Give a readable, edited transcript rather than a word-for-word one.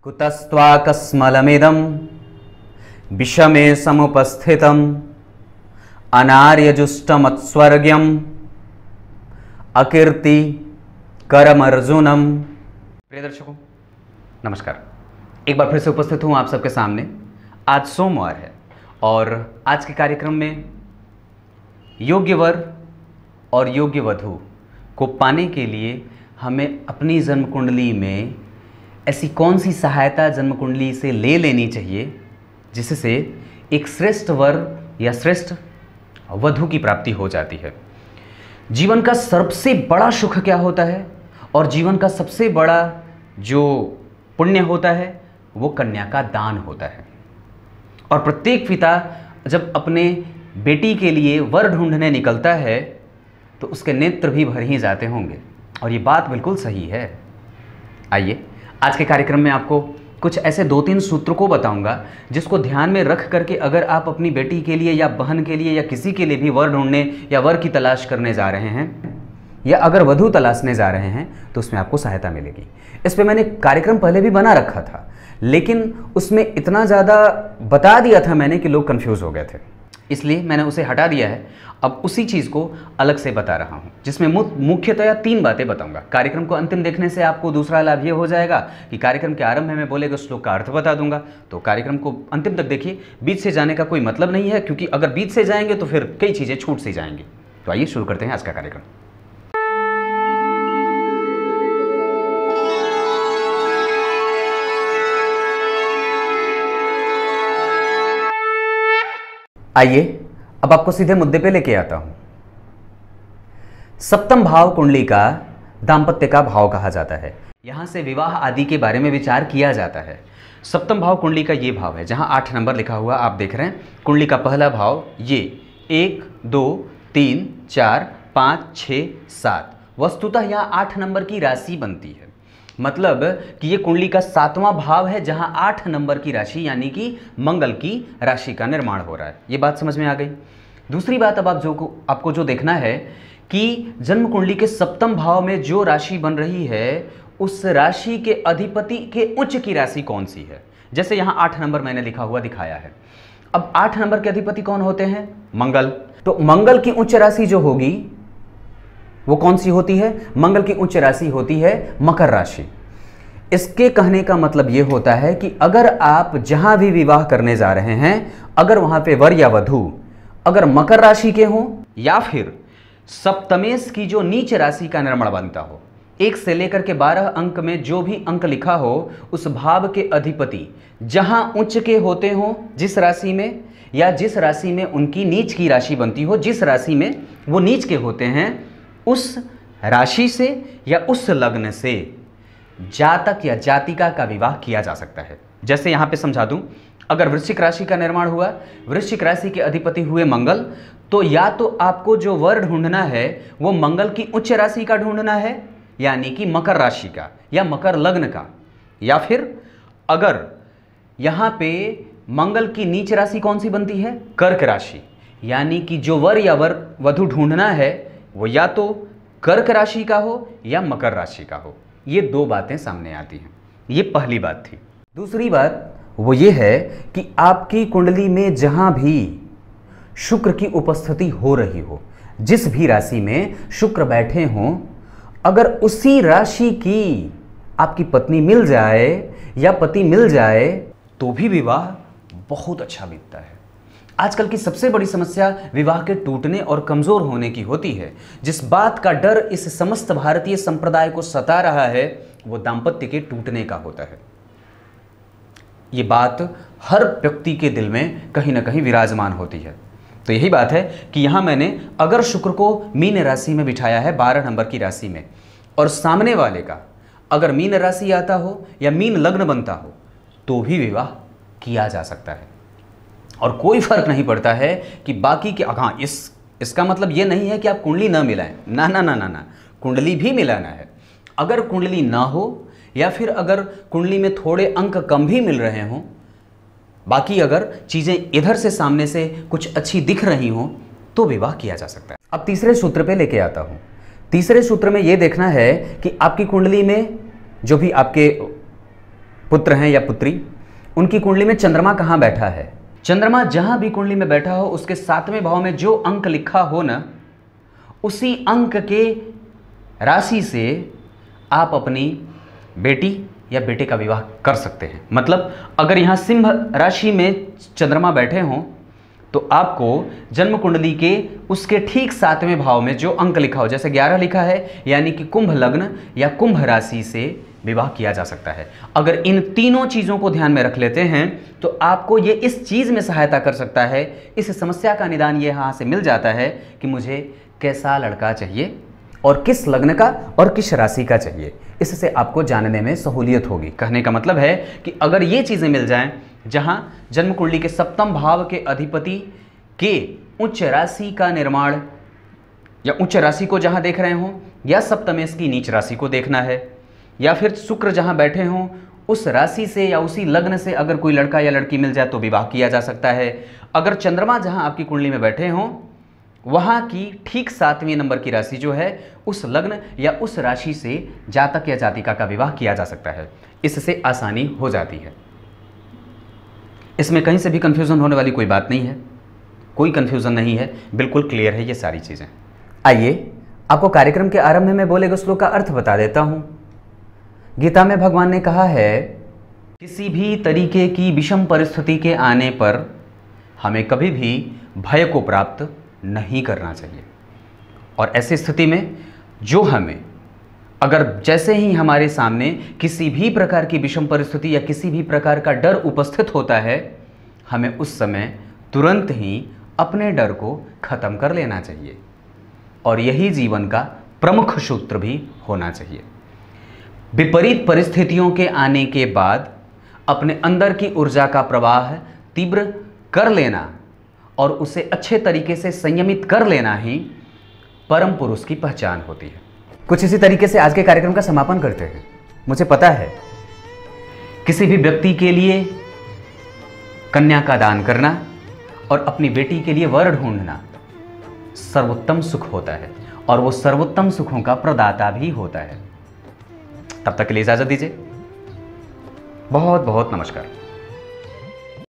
कुतस्त्वाकस्मलमिदं विषमे समुपस्थितम् अनार्यजुष्टमत्स्वर्ग्यम् अकीर्ति करमर्जुनम। प्रिय दर्शकों नमस्कार, एक बार फिर से उपस्थित हूँ आप सबके सामने। आज सोमवार है और आज के कार्यक्रम में योग्य वर और योग्य वधू को पाने के लिए हमें अपनी जन्म कुंडली में ऐसी कौन सी सहायता जन्म कुंडली से ले लेनी चाहिए जिससे एक श्रेष्ठ वर या श्रेष्ठ वधू की प्राप्ति हो जाती है। जीवन का सबसे बड़ा सुख क्या होता है और जीवन का सबसे बड़ा जो पुण्य होता है वो कन्या का दान होता है। और प्रत्येक पिता जब अपने बेटी के लिए वर ढूंढने निकलता है तो उसके नेत्र भी भर ही जाते होंगे और ये बात बिल्कुल सही है। आइए आज के कार्यक्रम में आपको कुछ ऐसे 2-3 सूत्रों को बताऊंगा जिसको ध्यान में रख करके अगर आप अपनी बेटी के लिए या बहन के लिए या किसी के लिए भी वर ढूंढने या वर की तलाश करने जा रहे हैं या अगर वधू तलाशने जा रहे हैं तो उसमें आपको सहायता मिलेगी। इस पे मैंने कार्यक्रम पहले भी बना रखा था, लेकिन उसमें इतना ज़्यादा बता दिया था मैंने कि लोग कंफ्यूज हो गए थे, इसलिए मैंने उसे हटा दिया है। अब उसी चीज़ को अलग से बता रहा हूँ जिसमें मुख्यतया 3 बातें बताऊंगा। कार्यक्रम को अंतिम देखने से आपको दूसरा लाभ ये हो जाएगा कि कार्यक्रम के आरंभ में मैं बोले गए श्लोक का अर्थ बता दूंगा, तो कार्यक्रम को अंतिम तक देखिए। बीच से जाने का कोई मतलब नहीं है, क्योंकि अगर बीच से जाएंगे तो फिर कई चीज़ें छूट सी जाएंगी। तो आइए शुरू करते हैं आज का कार्यक्रम। आइए अब आपको सीधे मुद्दे पे लेके आता हूं। सप्तम भाव कुंडली का दाम्पत्य का भाव कहा जाता है। यहां से विवाह आदि के बारे में विचार किया जाता है। सप्तम भाव कुंडली का ये भाव है जहां 8 नंबर लिखा हुआ आप देख रहे हैं। कुंडली का पहला भाव ये 1 2 3 4 5 6 7, वस्तुतः यहां 8 नंबर की राशि बनती है। मतलब कि ये कुंडली का 7वां भाव है जहां 8 नंबर की राशि यानी कि मंगल की राशि का निर्माण हो रहा है। ये बात समझ में आ गई। दूसरी बात अब आपको जो देखना है कि जन्म कुंडली के सप्तम भाव में जो राशि बन रही है उस राशि के अधिपति के उच्च की राशि कौन सी है। जैसे यहाँ 8 नंबर मैंने लिखा हुआ दिखाया है। अब 8 नंबर के अधिपति कौन होते हैं? मंगल। तो मंगल की उच्च राशि जो होगी वो कौन सी होती है? मंगल की उच्च राशि होती है मकर राशि। इसके कहने का मतलब ये होता है कि अगर आप जहां भी विवाह करने जा रहे हैं, अगर वहां पे वर या वधू अगर मकर राशि के हों या फिर सप्तमेश की जो नीच राशि का निर्माण बनता हो, 1 से लेकर के 12 अंक में जो भी अंक लिखा हो उस भाव के अधिपति जहां उच्च के होते हों जिस राशि में, या जिस राशि में उनकी नीच की राशि बनती हो, जिस राशि में वो नीच के होते हैं, उस राशि से या उस लग्न से जातक या जातिका का विवाह किया जा सकता है। जैसे यहाँ पे समझा दूं, अगर वृश्चिक राशि का निर्माण हुआ, वृश्चिक राशि के अधिपति हुए मंगल, तो या तो आपको जो वर ढूंढना है वो मंगल की उच्च राशि का ढूंढना है यानी कि मकर राशि का या मकर लग्न का, या फिर अगर यहाँ पे मंगल की नीच राशि कौन सी बनती है? कर्क राशि। यानी कि जो वर या वधू ढूंढना है वो या तो कर्क राशि का हो या मकर राशि का हो। ये 2 बातें सामने आती हैं। ये पहली बात थी। दूसरी बात वो ये है कि आपकी कुंडली में जहां भी शुक्र की उपस्थिति हो रही हो, जिस भी राशि में शुक्र बैठे हों, अगर उसी राशि की आपकी पत्नी मिल जाए या पति मिल जाए तो भी विवाह बहुत अच्छा बीतता है। आजकल की सबसे बड़ी समस्या विवाह के टूटने और कमजोर होने की होती है। जिस बात का डर इस समस्त भारतीय संप्रदाय को सता रहा है वो दाम्पत्य के टूटने का होता है। ये बात हर व्यक्ति के दिल में कहीं ना कहीं विराजमान होती है। तो यही बात है कि यहाँ मैंने अगर शुक्र को मीन राशि में बिठाया है 12 नंबर की राशि में, और सामने वाले का अगर मीन राशि आता हो या मीन लग्न बनता हो तो भी विवाह किया जा सकता है। और कोई फर्क नहीं पड़ता है कि बाकी के, हाँ इसका मतलब ये नहीं है कि आप कुंडली ना मिलाएं, ना ना ना ना ना, कुंडली भी मिलाना है। अगर कुंडली ना हो या फिर अगर कुंडली में थोड़े अंक कम भी मिल रहे हों, बाकी अगर चीज़ें इधर से सामने से कुछ अच्छी दिख रही हों तो विवाह किया जा सकता है। अब तीसरे सूत्र पे लेके आता हूँ। तीसरे सूत्र में ये देखना है कि आपकी कुंडली में जो भी आपके पुत्र हैं या पुत्री, उनकी कुंडली में चंद्रमा कहाँ बैठा है। चंद्रमा जहां भी कुंडली में बैठा हो उसके 7वें भाव में जो अंक लिखा हो ना, उसी अंक के राशि से आप अपनी बेटी या बेटे का विवाह कर सकते हैं। मतलब अगर यहाँ सिंह राशि में चंद्रमा बैठे हों तो आपको जन्म कुंडली के उसके ठीक 7वें भाव में जो अंक लिखा हो, जैसे 11 लिखा है, यानी कि कुंभ लग्न या कुंभ राशि से विवाह किया जा सकता है। अगर इन तीनों चीज़ों को ध्यान में रख लेते हैं तो आपको ये इस चीज़ में सहायता कर सकता है, इस समस्या का निदान ये यहाँ से मिल जाता है कि मुझे कैसा लड़का चाहिए और किस लग्न का और किस राशि का चाहिए। इससे आपको जानने में सहूलियत होगी। कहने का मतलब है कि अगर ये चीज़ें मिल जाएं, जहाँ जन्म कुंडली के 7वें भाव के अधिपति के उच्च राशि का निर्माण या उच्च राशि को जहाँ देख रहे हों, या सप्तमेश की नीच राशि को देखना है, या फिर शुक्र जहाँ बैठे हों उस राशि से या उसी लग्न से अगर कोई लड़का या लड़की मिल जाए तो विवाह किया जा सकता है। अगर चंद्रमा जहाँ आपकी कुंडली में बैठे हों वहाँ की ठीक 7वें नंबर की राशि जो है उस लग्न या उस राशि से जातक या जातिका का विवाह किया जा सकता है। इससे आसानी हो जाती है। इसमें कहीं से भी कन्फ्यूज़न होने वाली कोई बात नहीं है, कोई कन्फ्यूज़न नहीं है, बिल्कुल क्लियर है ये सारी चीज़ें। आइए आपको कार्यक्रम के आरंभ में मैं बोले गए श्लोक का अर्थ बता देता हूँ। गीता में भगवान ने कहा है, किसी भी तरीके की विषम परिस्थिति के आने पर हमें कभी भी भय को प्राप्त नहीं करना चाहिए। और ऐसी स्थिति में जो हमें अगर जैसे ही हमारे सामने किसी भी प्रकार की विषम परिस्थिति या किसी भी प्रकार का डर उपस्थित होता है, हमें उस समय तुरंत ही अपने डर को खत्म कर लेना चाहिए। और यही जीवन का प्रमुख सूत्र भी होना चाहिए। विपरीत परिस्थितियों के आने के बाद अपने अंदर की ऊर्जा का प्रवाह तीव्र कर लेना और उसे अच्छे तरीके से संयमित कर लेना ही परम पुरुष की पहचान होती है। कुछ इसी तरीके से आज के कार्यक्रम का समापन करते हैं। मुझे पता है किसी भी व्यक्ति के लिए कन्या का दान करना और अपनी बेटी के लिए वर ढूंढना सर्वोत्तम सुख होता है और वो सर्वोत्तम सुखों का प्रदाता भी होता है। तब तक के लिए इजाजत दीजिए। बहुत बहुत नमस्कार।